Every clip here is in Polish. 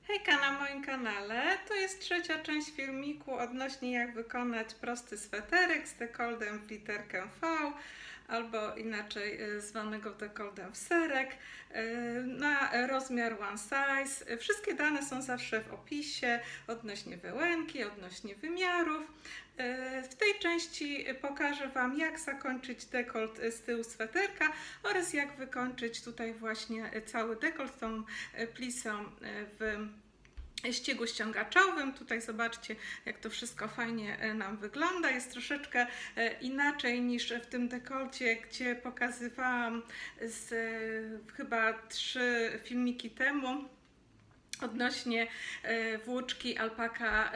Hejka na moim kanale, to jest trzecia część filmiku odnośnie jak wykonać prosty sweterek z dekoldem w literkę V albo inaczej zwanego dekoldem w serek na rozmiar one size. Wszystkie dane są zawsze w opisie odnośnie wełenki, odnośnie wymiarów. W tej części pokażę Wam, jak zakończyć dekolt z tyłu sweterka oraz jak wykończyć tutaj właśnie cały dekolt tą plisą w ściegu ściągaczowym. Tutaj zobaczcie, jak to wszystko fajnie nam wygląda. Jest troszeczkę inaczej niż w tym dekolcie, gdzie pokazywałam chyba 3 filmiki temu odnośnie włóczki alpaka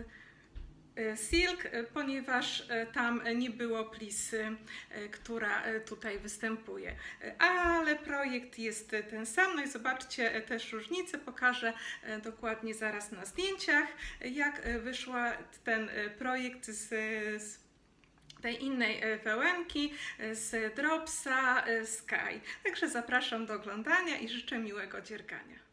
silk, ponieważ tam nie było plisy, która tutaj występuje. Ale projekt jest ten sam. No i zobaczcie też różnicę. Pokażę dokładnie zaraz na zdjęciach, jak wyszła ten projekt z tej innej wełenki, z Dropsa Sky. Także zapraszam do oglądania i życzę miłego dziergania.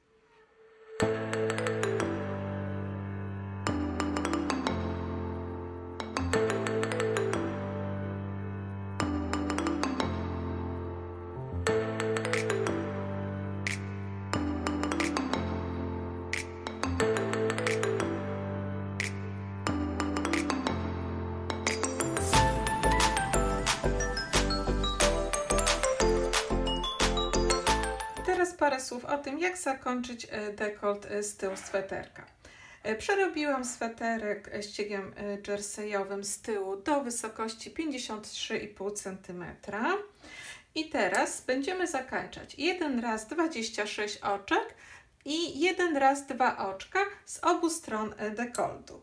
Teraz parę słów o tym, jak zakończyć dekolt z tyłu sweterka. Przerobiłam sweterek ściegiem jerseyowym z tyłu do wysokości 53,5 cm. I teraz będziemy zakończać 1 raz 26 oczek i 1 raz 2 oczka z obu stron dekoltu.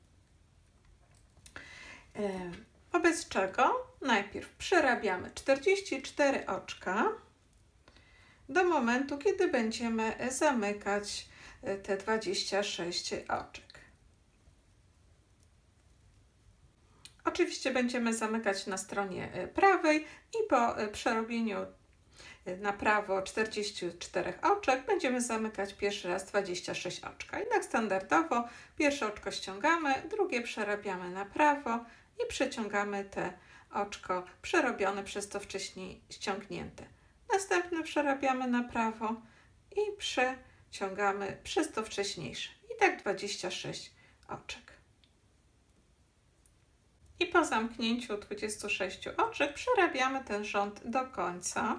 Wobec czego najpierw przerabiamy 44 oczka do momentu, kiedy będziemy zamykać te 26 oczek. Oczywiście będziemy zamykać na stronie prawej i po przerobieniu na prawo 44 oczek będziemy zamykać pierwszy raz 26 oczka. I tak standardowo pierwsze oczko ściągamy, drugie przerabiamy na prawo i przeciągamy te oczko przerobione przez to wcześniej ściągnięte. Następne przerabiamy na prawo i przeciągamy przez to wcześniejsze. I tak 26 oczek. I po zamknięciu 26 oczek przerabiamy ten rząd do końca.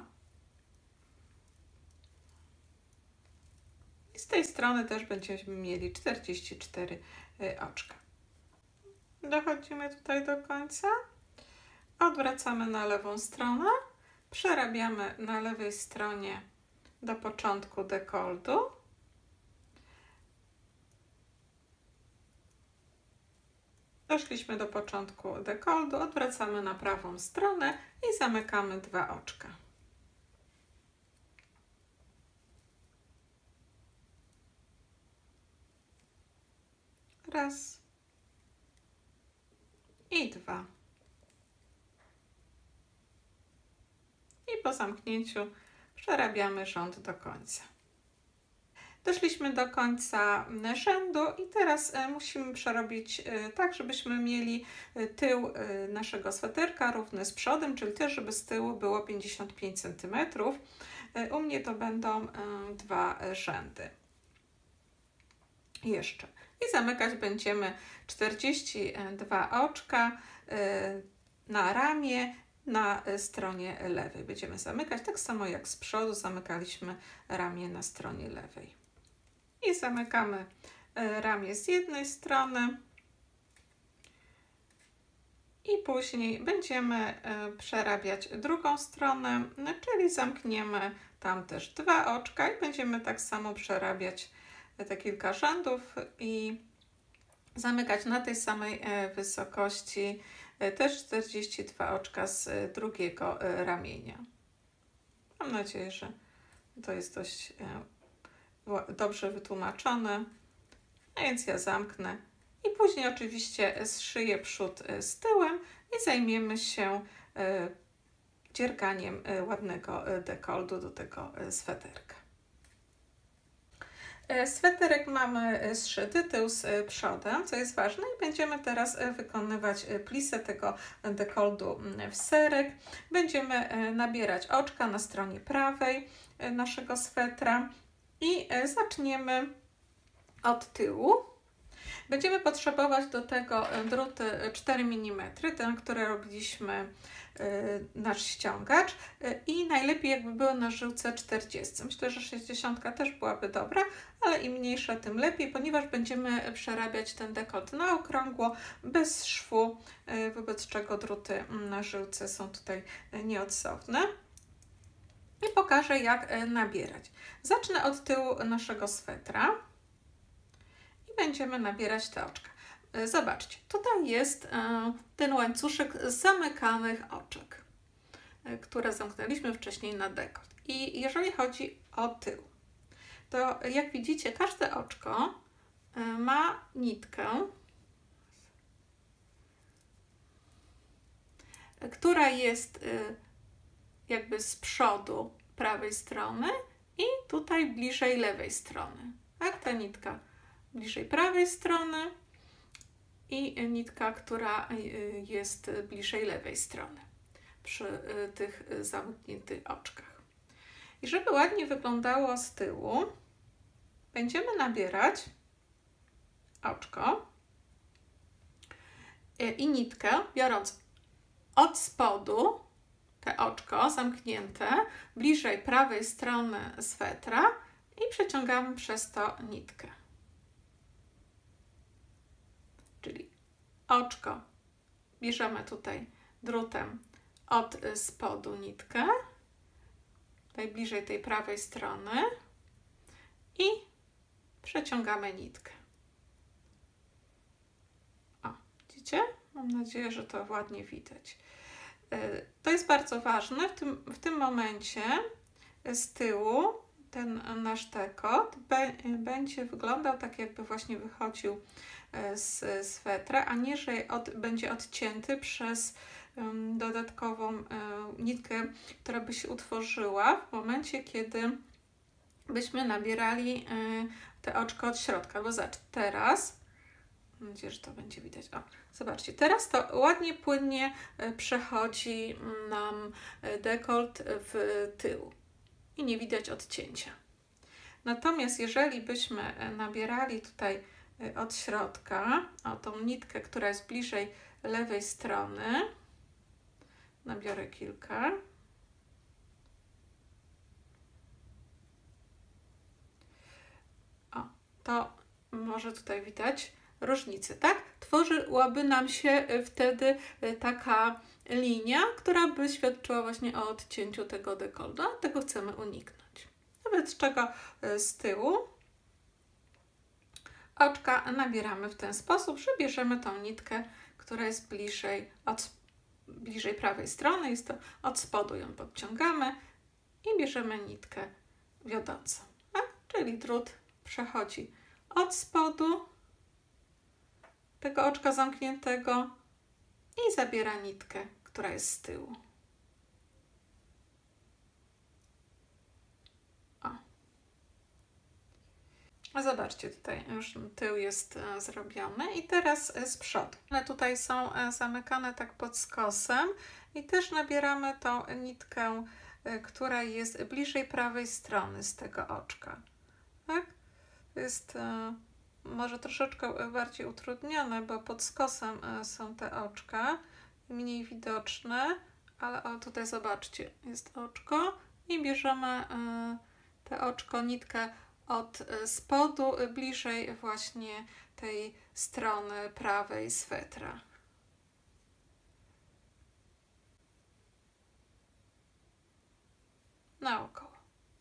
I z tej strony też będziemy mieli 44 oczka. Dochodzimy tutaj do końca. Odwracamy na lewą stronę. Przerabiamy na lewej stronie do początku dekoltu. Doszliśmy do początku dekoltu, odwracamy na prawą stronę i zamykamy 2 oczka. Raz i 2. I po zamknięciu przerabiamy rząd do końca. Doszliśmy do końca rzędu i teraz musimy przerobić tak, żebyśmy mieli tył naszego sweterka równy z przodem, czyli też, żeby z tyłu było 55 cm. U mnie to będą 2 rzędy. Jeszcze. I zamykać będziemy 42 oczka na ramię, na stronie lewej. Będziemy zamykać tak samo jak z przodu zamykaliśmy ramię na stronie lewej. I zamykamy ramię z jednej strony i później będziemy przerabiać drugą stronę, czyli zamkniemy tam też 2 oczka i będziemy tak samo przerabiać te kilka rzędów i zamykać na tej samej wysokości też 42 oczka z drugiego ramienia. Mam nadzieję, że to jest dość dobrze wytłumaczone. A więc ja zamknę i później oczywiście zszyję przód z tyłem i zajmiemy się dzierganiem ładnego dekoltu do tego sweterka. Sweterek mamy zszyty, tył z przodem, co jest ważne, i będziemy teraz wykonywać plisę tego dekoldu w serek. Będziemy nabierać oczka na stronie prawej naszego swetra i zaczniemy od tyłu. Będziemy potrzebować do tego druty 4 mm, ten, który robiliśmy nasz ściągacz, i najlepiej jakby było na żyłce 40. Myślę, że 60 też byłaby dobra, ale im mniejsza, tym lepiej, ponieważ będziemy przerabiać ten dekolt na okrągło, bez szwu, wobec czego druty na żyłce są tutaj nieodzowne. I pokażę, jak nabierać. Zacznę od tyłu naszego swetra i będziemy nabierać te oczka. Zobaczcie, tutaj jest ten łańcuszek zamykanych oczek, które zamknęliśmy wcześniej na dekolt. I jeżeli chodzi o tył, to jak widzicie, każde oczko ma nitkę, która jest jakby z przodu prawej strony i tutaj bliżej lewej strony. Tak, ta nitka bliżej prawej strony i nitka, która jest bliżej lewej strony przy tych zamkniętych oczkach. I żeby ładnie wyglądało z tyłu, będziemy nabierać oczko i nitkę, biorąc od spodu te oczko zamknięte bliżej prawej strony swetra i przeciągamy przez to nitkę. Czyli oczko bierzemy tutaj drutem od spodu nitkę, tutaj bliżej tej prawej strony, i przeciągamy nitkę. O, widzicie? Mam nadzieję, że to ładnie widać. To jest bardzo ważne. W tym momencie z tyłu ten nasz dekolt będzie wyglądał tak, jakby właśnie wychodził z swetra, a nie, że będzie odcięty przez dodatkową nitkę, która by się utworzyła w momencie, kiedy byśmy nabierali te oczko od środka. Bo zobacz, teraz, mam nadzieję, że to będzie widać. O, zobaczcie, teraz to ładnie, płynnie przechodzi nam dekolt w tył i nie widać odcięcia. Natomiast jeżeli byśmy nabierali tutaj od środka, o tą nitkę, która jest bliżej lewej strony, nabiorę kilka. O, to może tutaj widać różnicę, tak? Tworzyłaby nam się wtedy taka linia, która by świadczyła właśnie o odcięciu tego dekoltu, a tego chcemy uniknąć. Wobec czego z tyłu oczka nabieramy w ten sposób, że bierzemy tą nitkę, która jest bliżej prawej strony, jest to od spodu, ją podciągamy i bierzemy nitkę wiodącą, tak? Czyli drut przechodzi od spodu tego oczka zamkniętego i zabiera nitkę, która jest z tyłu. Zobaczcie, tutaj już tył jest zrobiony i teraz z przodu. One tutaj są zamykane tak pod skosem i też nabieramy tą nitkę, która jest bliżej prawej strony z tego oczka. Tak? Jest może troszeczkę bardziej utrudnione, bo pod skosem są te oczka, mniej widoczne, ale o, tutaj zobaczcie, jest oczko i bierzemy te oczko, nitkę od spodu, bliżej właśnie tej strony prawej swetra. Naokoło.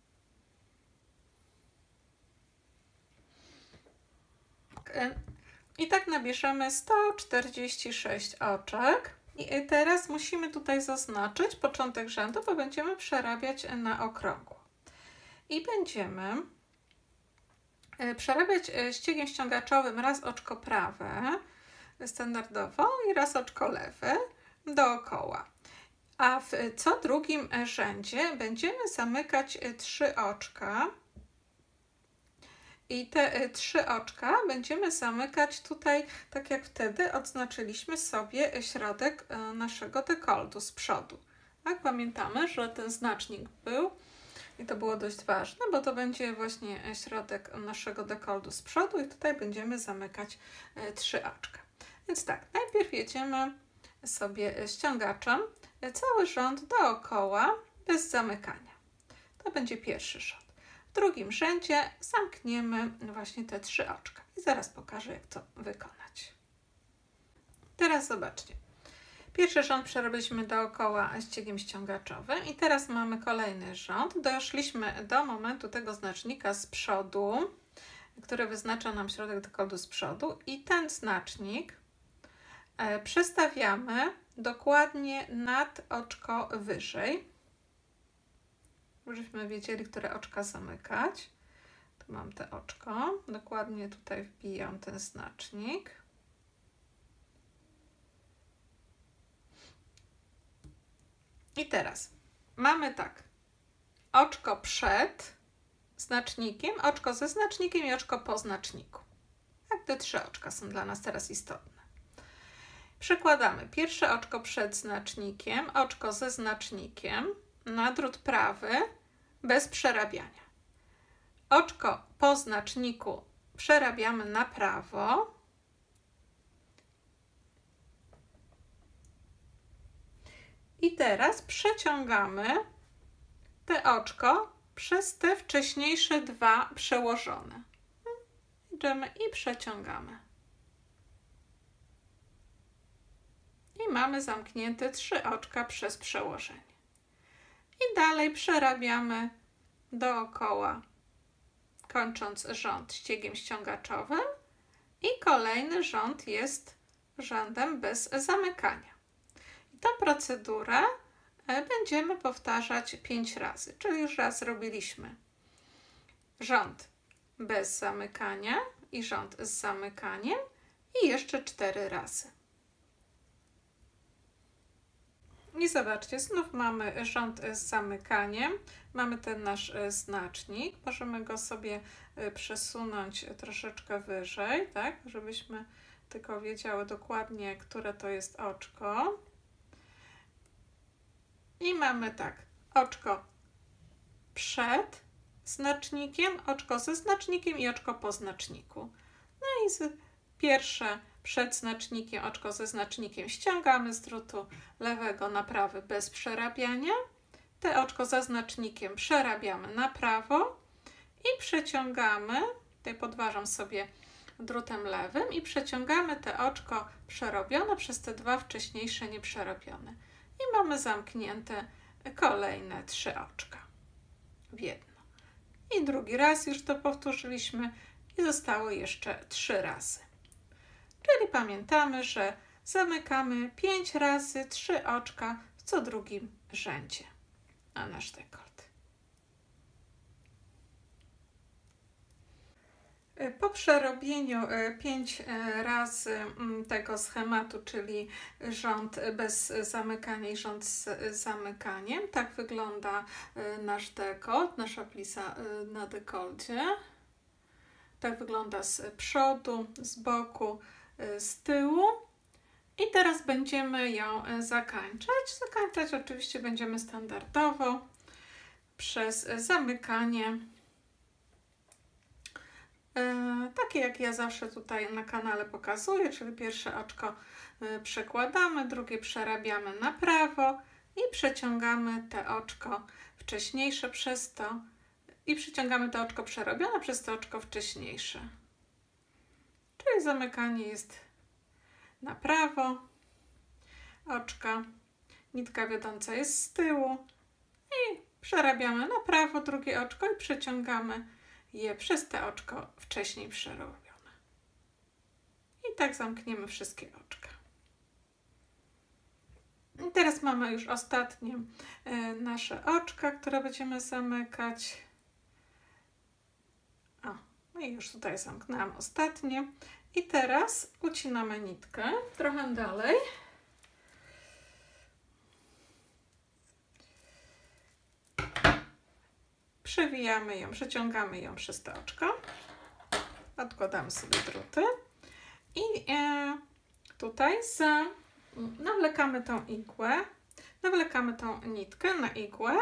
I tak nabierzemy 146 oczek. I teraz musimy tutaj zaznaczyć początek rzędu, bo będziemy przerabiać na okrągło. I będziemy przerabiać ściegiem ściągaczowym raz oczko prawe standardowo i raz oczko lewe dookoła. A w co drugim rzędzie będziemy zamykać 3 oczka I te 3 oczka będziemy zamykać tutaj, tak jak wtedy odznaczyliśmy sobie środek naszego dekoltu z przodu. Tak, pamiętamy, że ten znacznik był i to było dość ważne, bo to będzie właśnie środek naszego dekoltu z przodu i tutaj będziemy zamykać 3 oczka. Więc tak, najpierw jedziemy sobie ściągaczem cały rząd dookoła bez zamykania. To będzie pierwszy rząd. W drugim rzędzie zamkniemy właśnie te 3 oczka i zaraz pokażę, jak to wykonać. Teraz zobaczcie. Pierwszy rząd przerobiliśmy dookoła ściegiem ściągaczowym i teraz mamy kolejny rząd. Doszliśmy do momentu tego znacznika z przodu, który wyznacza nam środek dekoltu z przodu i ten znacznik przestawiamy dokładnie nad oczko wyżej, żebyśmy wiedzieli, które oczka zamykać. Tu mam te oczko, dokładnie tutaj wbijam ten znacznik. I teraz mamy tak, oczko przed znacznikiem, oczko ze znacznikiem i oczko po znaczniku. Tak, te 3 oczka są dla nas teraz istotne. Przekładamy pierwsze oczko przed znacznikiem, oczko ze znacznikiem na drut prawy bez przerabiania. Oczko po znaczniku przerabiamy na prawo. I teraz przeciągamy te oczko przez te wcześniejsze 2 przełożone. Idziemy i przeciągamy. I mamy zamknięte 3 oczka przez przełożenie. I dalej przerabiamy dookoła, kończąc rząd ściegiem ściągaczowym. I kolejny rząd jest rządem bez zamykania. I tą procedurę będziemy powtarzać 5 razy, czyli już raz zrobiliśmy rząd bez zamykania i rząd z zamykaniem i jeszcze 4 razy. I zobaczcie, znów mamy rząd z zamykaniem, mamy ten nasz znacznik, możemy go sobie przesunąć troszeczkę wyżej, tak, żebyśmy tylko wiedziały dokładnie, które to jest oczko. I mamy tak, oczko przed znacznikiem, oczko ze znacznikiem i oczko po znaczniku. No i pierwsze przed znacznikiem, oczko ze znacznikiem ściągamy z drutu lewego na prawy bez przerabiania. Te oczko za znacznikiem przerabiamy na prawo i przeciągamy, tutaj podważam sobie drutem lewym i przeciągamy te oczko przerobione przez te 2 wcześniejsze nieprzerobione. I mamy zamknięte kolejne 3 oczka w jedno. I drugi raz już to powtórzyliśmy i zostało jeszcze 3 razy. Czyli pamiętamy, że zamykamy 5 razy 3 oczka w co drugim rzędzie na nasz dekolt. Po przerobieniu 5 razy tego schematu, czyli rząd bez zamykania i rząd z zamykaniem, tak wygląda nasz dekolt, nasza plisa na dekolcie. Tak wygląda z przodu, z boku, z tyłu. I teraz będziemy ją zakańczać. Zakańczać oczywiście będziemy standardowo przez zamykanie. Takie jak ja zawsze tutaj na kanale pokazuję, czyli pierwsze oczko przekładamy, drugie przerabiamy na prawo i przeciągamy te oczko wcześniejsze przez to i przyciągamy to oczko przerobione przez to oczko wcześniejsze. Czyli zamykanie jest na prawo oczka, nitka wiodąca jest z tyłu i przerabiamy na prawo drugie oczko i przeciągamy je przez te oczko wcześniej przerobione. I tak zamkniemy wszystkie oczka. I teraz mamy już ostatnie nasze oczka, które będziemy zamykać. No i już tutaj zamknęłam ostatnie. I teraz ucinamy nitkę trochę dalej. Przewijamy ją, przeciągamy ją przez to oczko. Odkładamy sobie druty i tutaj nawlekamy tą igłę, nawlekamy tą nitkę na igłę.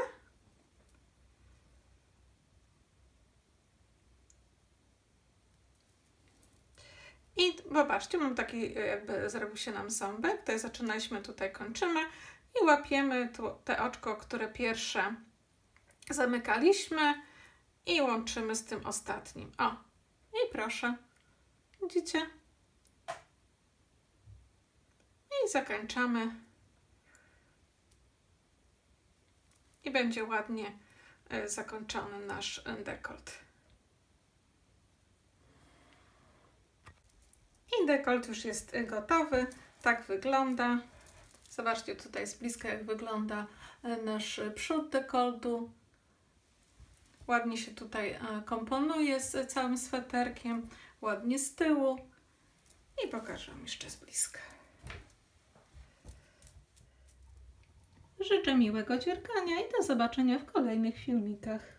I zobaczcie, mam taki, jakby zrobił się nam ząbek. Tutaj zaczynaliśmy, tutaj kończymy i łapiemy tu te oczko, które pierwsze zamykaliśmy i łączymy z tym ostatnim. O, i proszę, widzicie? I zakończamy. I będzie ładnie zakończony nasz dekolt. I dekolt już jest gotowy. Tak wygląda. Zobaczcie tutaj z bliska, jak wygląda nasz przód dekoltu. Ładnie się tutaj komponuje z całym sweterkiem. Ładnie z tyłu. I pokażę Wam jeszcze z bliska. Życzę miłego dziergania i do zobaczenia w kolejnych filmikach.